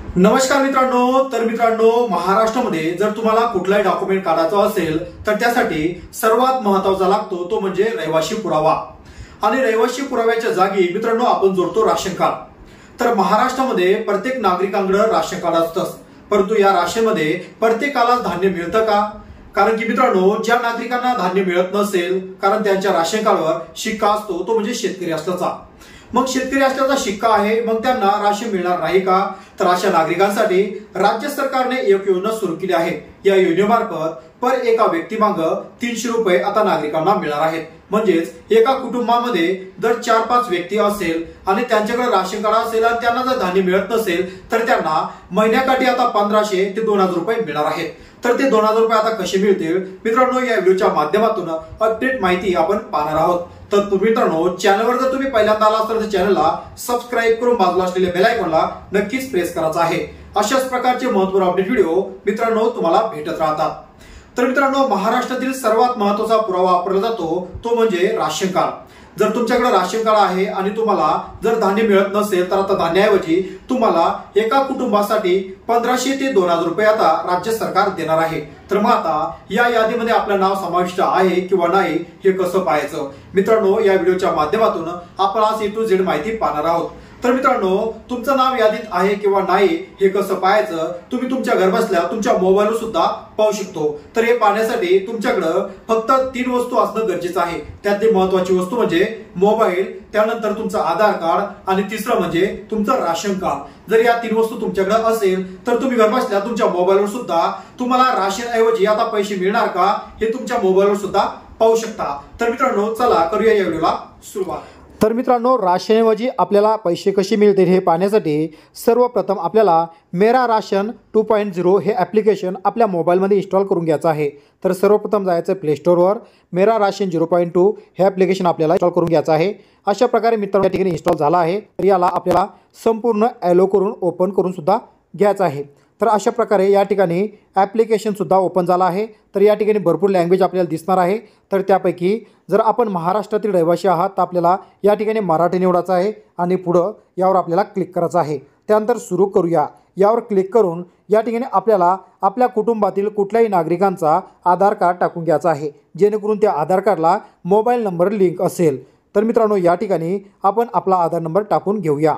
नमस्कार मित्रांनो, महाराष्ट्रामध्ये जर तुम्हाला कुठलाही डॉक्युमेंट काढायचा असेल तर त्यासाठी सर्वात महत्त्वाचा लागतो तो म्हणजे रहिवासी पुरावा। आणि रहिवासी पुराव्याच्या जागी मित्रांनो आपण जोडतो राशन कार्ड। तर महाराष्ट्रामध्ये प्रत्येक नागरिकांकडे राशन कार्ड असतं, परंतु या राशनमध्ये प्रत्येकाला धान्य मिळतं का? कारण की मित्रांनो, ज्या नागरिकांना धान्य मिळत नसेल कारण त्यांच्या राशन कार्डवर शिक्का असतो तो म्हणजे शेतकरी असल्याचा, मग शेतकरी असल्याचा शिक्का आहे, मग त्यांना राशन मिळणार नाही का? तर अशा नागरिकांसाठी राज्य सरकारने एक योजना सुरू केली आहे। या योजनेमार्फत पर एका व्यक्तीमागे 300 रुपये आता नागरिकांना मिळणार आहेत। म्हणजेच एका कुटुंबामध्ये जर 4-5 व्यक्ती असेल आणि त्यांच्याकडे राशन कार्ड असेल आणि त्यांना जर धान्य मिळत नसेल तर त्यांना महिन्याकाठी आता 1500 ते 2000 रुपये मिळणार आहेत। तर ते 2000 रुपये आता कसे मिळतील मित्रांनो, या व्हिडिओच्या माध्यमातून अपडेट माहिती आपण पाहणार आहोत। तर मित्रांनो, चॅनलवर जर तुम्ही पहिल्यांदा आला असाल तर चॅनलला सबस्क्राइब करून बाजूला असलेल्या बेल आयकॉनला नक्कीच प्रेस करायचा आहे। अशाच प्रकारचे महत्त्वपूर्ण अपडेट व्हिडिओ मित्रांनो तुम्हाला भेटत राहतात। तर मित्रांनो, महाराष्ट्रातील सर्वात महत्त्वाचा पुरावा वापरला जातो तो म्हणजे राशन कार्ड। जर तुमच्याकडे राशन कार्ड आहे आणि तुम्हाला जर धान्य मिळत नसेल तर आता धान्याऐवजी तुम्हाला एका कुटुंबासाठी 1500 ते 2000 रुपये आता राज्य सरकार देणार आहे। तर मग आता या यादीमध्ये आपलं नाव समाविष्ट आहे किंवा नाही हे कसं पाहायचं मित्रांनो, या व्हिडिओच्या माध्यमातून आपण आज A to Z माहिती पाहणार आहोत। तर मित्रांनो, तुमचं नाव यादीत आहे किंवा नाही हे कसं पाहायचं तुम्ही तुमच्या घरबसल्या तुमच्या मोबाईलवर सुद्धा पाहू शकतो। तर हे पाहण्यासाठी तुमच्याकडे फक्त 3 वस्तू असणं गरजेचं आहे। त्यातली महत्त्वाची वस्तू म्हणजे मोबाईल, त्यानंतर तुमचं आधार कार्ड आणि तिसरं म्हणजे तुमचं राशन कार्ड। जर या 3 वस्तू तुमच्याकडे असेल तर तुम्ही घरबसल्या तुमच्या मोबाईलवर सुद्धा तुम्हाला राशन ऐवजी आता पैसे मिळणार का हे तुमच्या मोबाईलवर सुद्धा पाहू शकता। तर मित्रांनो, चला करूया या व्हिडिओला सुरुवात। तर मित्रांनो, राशनऐवजी आपल्याला पैसे कसे मिळतील हे पाहण्यासाठी सर्वप्रथम आपल्याला मेरा राशन 2.0 हे ॲप्लिकेशन आपल्या मोबाईलमध्ये इन्स्टॉल करून घ्यायचं आहे। तर सर्वप्रथम जायचं प्ले स्टोअरवर, मेरा राशन 0.2 हे ॲप्लिकेशन आपल्याला इन्स्टॉल करून घ्यायचं आहे। अशा प्रकारे मित्रांनो या ठिकाणी इन्स्टॉल झाला आहे। तर याला आपल्याला संपूर्ण ॲलो करून ओपन करून सुद्धा घ्यायचं आहे। तर अशा प्रकारे या ठिकाणी ॲप्लिकेशन सुद्धा ओपन झाला आहे। तर या ठिकाणी भरपूर लँग्वेज आपल्याला दिसणार आहे। तर त्यापैकी जर आपण महाराष्ट्रातील रहिवासी आहात तर आपल्याला या ठिकाणी मराठी निवडायचं आहे आणि पुढं यावर आपल्याला क्लिक करायचं आहे। त्यानंतर सुरू करूया यावर क्लिक करून या ठिकाणी आपल्याला आपल्या कुटुंबातील कुठल्याही नागरिकांचा आधार कार्ड टाकून घ्यायचा आहे, जेणेकरून त्या आधार कार्डला मोबाईल नंबर लिंक असेल। तर मित्रांनो, या ठिकाणी आपण आपला आधार नंबर टाकून घेऊया।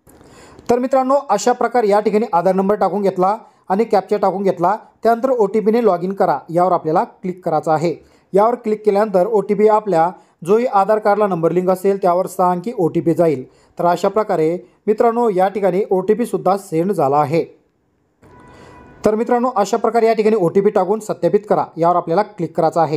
तर मित्रांनो, अशा प्रकारे या ठिकाणी आधार नंबर टाकून घेतला आणि कॅप्चा टाकून घेतला। त्यानंतर OTPने लॉग इन करा यावर आपल्याला क्लिक करायचं आहे। यावर क्लिक केल्यानंतर OTP आपल्या जोही आधार कार्डला नंबर लिंक असेल त्यावर 6 अंकी OTP जाईल। तर अशा प्रकारे मित्रांनो या ठिकाणी OTP सुद्धा सेंड झाला आहे। तर मित्रांनो, अशा प्रकारे या ठिकाणी OTP टाकून सत्यापित करा यावर आपल्याला क्लिक करायचं आहे।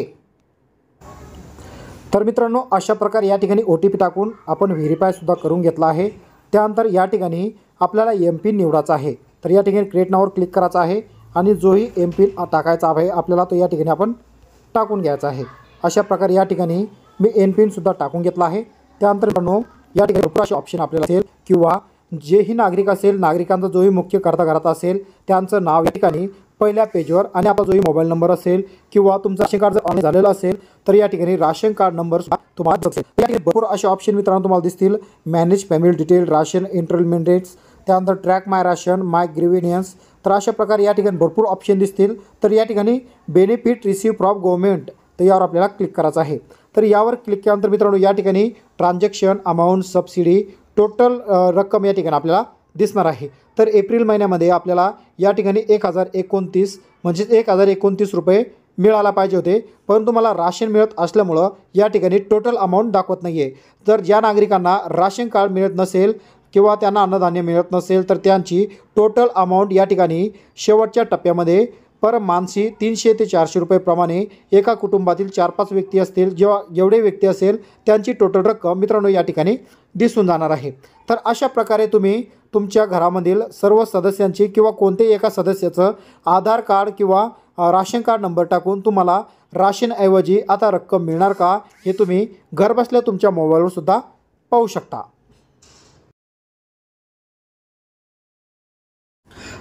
तर मित्रांनो, अशा प्रकारे या ठिकाणी OTP टाकून आपण व्हेरीफाय सुद्धा करून घेतला आहे। त्यानंतर या ठिकाणी आपल्याला MPIN निवडायचा आहे। तर या ठिकाणी क्रिएट नावावर क्लिक करायचं आहे आणि जोही MPIN टाकायचा आहे आपल्याला तो या ठिकाणी आपण टाकून घ्यायचा आहे। अशा प्रकारे या ठिकाणी मी MPIN सुद्धा टाकून घेतला आहे। त्यानंतर मित्रांनो या ठिकाणी भरपूर असे ऑप्शन आपल्याला असेल किंवा जेही नागरिक असेल, नागरिकांचा जोही मुख्य करता घरात असेल त्यांचं नाव या ठिकाणी पहिल्या पेजवर आणि आपला जोही मोबाईल नंबर असेल किंवा तुमचं राशन कार्ड जर ऑनलाईन झालेलं असेल तर या ठिकाणी राशन कार्ड नंबर तुम्हाला दिसेल। या ठिकाणी भरपूर असे ऑप्शन मित्रांनो तुम्हाला दिसतील, manage family detail, ration intermediates, त्यानंतर track my ration, my grievance. तर अशा प्रकारे या ठिकाणी भरपूर ऑप्शन दिसतील। तर या ठिकाणी बेनिफिट रिसीव्ह फ्रॉम गव्हर्नमेंट तर यावर आपल्याला क्लिक करायचं आहे। तर यावर क्लिक केल्यानंतर मित्रांनो या ठिकाणी ट्रान्झॅक्शन अमाऊंट, सबसिडी, टोटल रक्कम या ठिकाणी आपल्याला दिसणार आहे। तर एप्रिल महिन्यामध्ये आपल्याला या ठिकाणी 1029 म्हणजेच 1029 रुपये मिळायला पाहिजे होते, परंतु मला राशन मिळत असल्यामुळं या ठिकाणी टोटल अमाऊंट दाखवत नाही आहे। जर ज्या नागरिकांना राशन कार्ड मिळत नसेल किंवा त्यांना अन्नधान्य मिळत नसेल तर त्यांची टोटल अमाऊंट या ठिकाणी शेवटच्या टप्प्यामध्ये पर मानसी 300 ते 400 रुपये प्रमाणे एका कुटुंबातील 4-5 व्यक्ती असतील, जेव्हा जेवढे व्यक्ती असेल त्यांची टोटल रक्कम मित्रांनो या ठिकाणी दिसून जाणार आहे। तर अशा प्रकारे तुम्ही तुमच्या घरामधील सर्व सदस्यांची किंवा कोणत्याही एका सदस्याचं आधार कार्ड किंवा राशन कार्ड नंबर टाकून तुम्हाला राशनऐवजी आता रक्कम मिळणार का हे तुम्ही घरबसल्या तुमच्या मोबाईलवर सुद्धा पाहू शकता।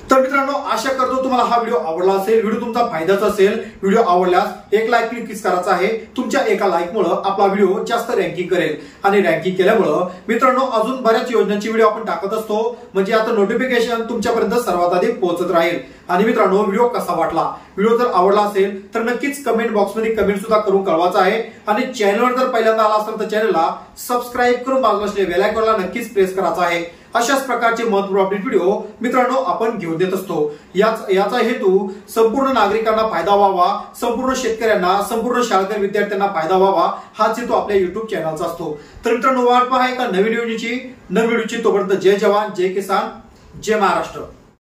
तर मित्रांनो, आशा करतो तुम्हाला हा व्हिडिओ आवडला असेल, व्हिडिओ तुमचा फायद्याचा असेल. व्हिडिओ आवडल्यास एक लाईक क्लिक करायचा आहे. तुमच्या एका लाईकमुळे आपला व्हिडिओ जास्त रँकिंग करेल आणि रँकिंग केल्यामुळे मित्रांनो अजून बऱ्याच योजनांची व्हिडिओ आपण टाकत असतो, म्हणजे आता नोटिफिकेशन तुमच्यापर्यंत सर्वात आधी पोहोचत राहील. आणि मित्रांनो, व्हिडिओ कसा वाटला, व्हिडिओ जर आवडला असेल तर नक्कीच कमेंट बॉक्समध्ये कमेंट सुद्धा करून कळवायचं आहे. आणि चॅनलवर जर पहिल्यांदा आला असेल तर चॅनलला सबस्क्राईब करून बाजूला असलेल्या बेल आयकॉनला नक्कीच प्रेस करायचं आहे. अशाच प्रकारचे महत्त्वपूर्ण अपडेट व्हिडिओ मित्रांनो आपण घेऊन देत असतो. याचा हेतू संपूर्ण नागरिकांना फायदा व्हावा, संपूर्ण शेतकऱ्यांना, संपूर्ण शाळकरी विद्यार्थ्यांना फायदा व्हावा, हाच हेतू आपल्या युट्यूब चॅनलचा असतो. तर मित्रांनो, वाट पहा एका नवीन व्हिडिओची. तोपर्यंत जय जवान, जय किसान, जय महाराष्ट्र.